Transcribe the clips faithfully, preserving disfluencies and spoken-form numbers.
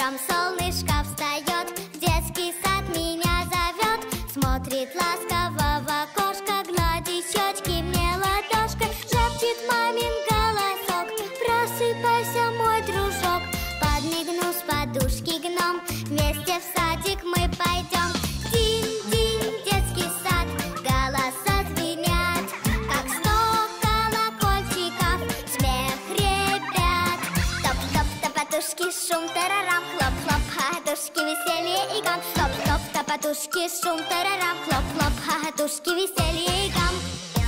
Утром солнышко встает, в детский сад меня зовет. Смотрит ласково в окошко, гладит щечки мне ладошкой. Шепчет мамин голосок: просыпайся, мой дружок. Подмигнув с подушки гном, вместе в садик мы пойдем. Динь-динь, детский сад, голоса звенят, как сто колокольчиков, смех ребят. Топ-топ-топотушки, шум, тарарам, хлоп-хлоп, хохотушки, веселье и гам. Топ-топ-топотушки, шум, тарарам, хлоп-хлоп, хохотушки, веселье и гам.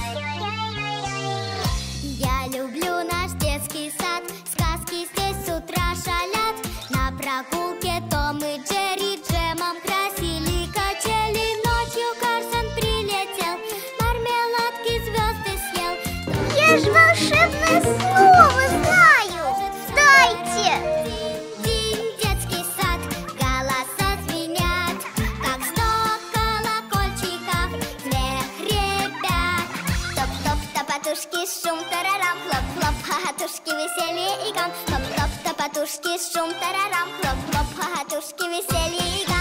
Я люблю наш детский сад, сказки здесь с утра шалят. На прогулке Том и Джерри джемом красили качели. Ночью Карсон прилетел, мармеладки звезды съел. Я ж волшебное слово знаю! Дайте! Динь-динь, детский сад, голоса звенят, как сто колокольчиков, смех ребят. Топ-топ-топотушки, шум, тарарам, хлоп-хлоп, хохотушки, веселье и гам. Топ-топ-топотушки, шум, тарарам, хлоп-хлоп, хохотушки, веселье и гам.